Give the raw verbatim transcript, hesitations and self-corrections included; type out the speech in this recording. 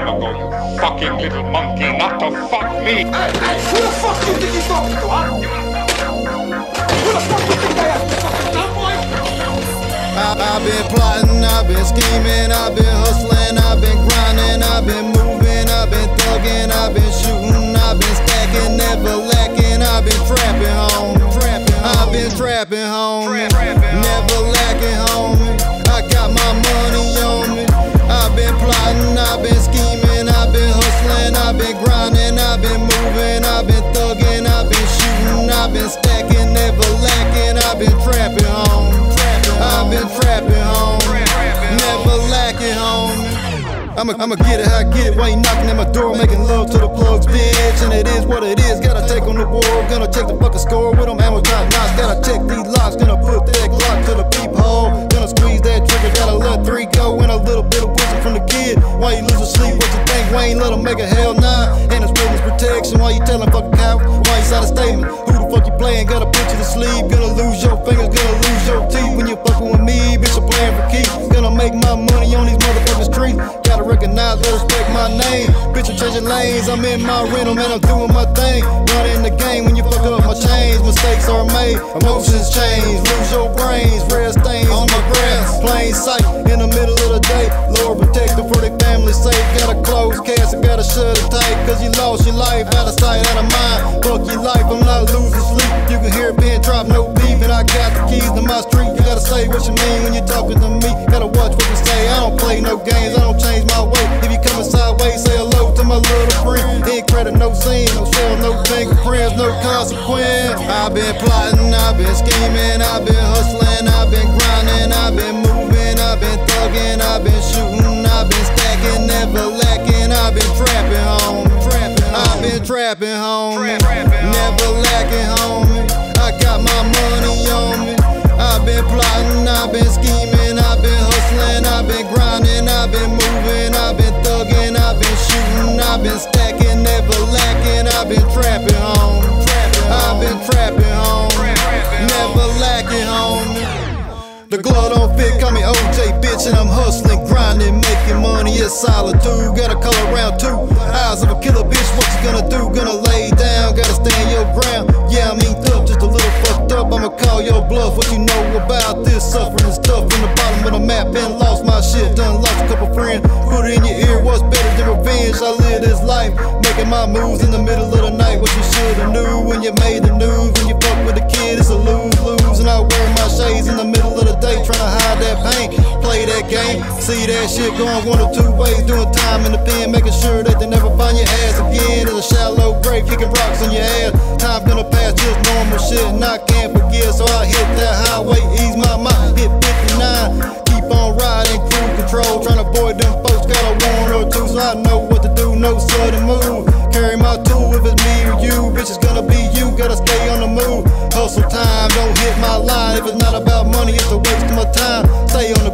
go, you fucking little monkey, not to fuck me. Hey, hey, who the fuck you think he's talking to, huh? Who the fuck you think I am, you fucking dumb boy? I've been plotting, I've been scheming, I've been hustling, I've been grinding, I've been moving, I've been thugging, I've been shooting, I've been stacking, never lacking, I've been trapping, homie. I've been trapping, homie, never lacking, homie. I got my money on me. I've been plotting, I've been scheming, I've been hustling, I've been grinding, I've been moving, I've been thugging, I've been shooting, I've been stacking, never lacking, I've been trapping, homie. I've been trapping, homie, never lacking, homie. I'ma, I'ma get it how I get it while you knocking at my door, making love to the plugs, bitch. And it is what it is, gotta take on the war. Gonna check the fucking score with them ammo top knots. Gotta check these locks, gonna put that Glock to the peephole. Gonna squeeze that trigger, gotta let three go. And a little bit of wisdom from the kid. Why you losing sleep, what you think? Wayne let him make a hell nah. And it's witness protection, why you telling fucking cow? Why you sign a statement? Who the fuck you playing? Gotta put you to sleep. Gonna lose your fingers, gonna lose your teeth. When you fucking with me, bitch, I'm playing for keeps. Gonna make my money on these motherfucking streets. Gotta recognize, let respect my name. Bitch, I'm changing lanes, I'm in my rental, man, I'm doing my thing. Running the game when you fuck up my chains. Mistakes are made, emotions change. Lose your brains, red stains on my grass. Plain sight in the middle of the day. Lord protect them for their family safe. Gotta close cast, I gotta shut it tight. Cause you lost your life, out of sight, out of mind. Fuck your life, I'm not losing sleep. You can hear it being dropped, no beef. And I got the keys to my street. You gotta say what you mean when you're talking to me. Gotta watch what you say, I don't play no games, I don't change my way. If you coming sideways, say hello to my little friend. Ain't credit, no scene, no shell, no fingerprints, no consequence. I've been plotting, I've been scheming, I've been hustling, I've been grinding, I've been moving, I've been thugging, I've been shooting, I've been stacking, never lacking, I've been trapping, homie. I've been trapping, homie, never lacking, homie. I got my money on me. I've been plotting, I've been scheming, I've been hustling, I've been grinding, I've been moving, I've been thugging, I've been shooting, I've been stacking, never lacking, I've been trapping, home. I've been trapping, home, never lacking, home. The glove don't fit, call me O J, bitch, and I'm hustling, grinding, making money, it's solitude. Gotta color around two eyes of a killer, bitch, what you gonna do? Gonna lay down, gotta stand your ground. Yeah, I mean tough, just a little fucked up, I'ma call your bluff. What you know about this suffering and stuff in the bottom of the map? Been lost my shit, done lost a couple friends. Put it in your ear, what's better than revenge? I live this life, making my moves in the middle of the night. What you should've knew when you made the news. When you fuck with a kid, it's a lose-lose. And I wear my shades in the middle of the day, trying to hide that pain. Play that game, see that shit going one or two ways. Doing time in the pen, making sure that they never find your ass again. It's a shallow grave, kicking rocks on your ass. Time gonna pass, just normal shit, and I can't forget. So I hit that highway, ease my mind, hit fifty-nine. Keep on riding, cruise control, trying to avoid them folks. Got a one or two, so I know what to do, no sudden move. Carry my tool if it's me or you, bitch, it's gonna be you. Gotta stay on the move, hustle time, don't hit my line. If it's not about money, it's a waste of my time. Stay on the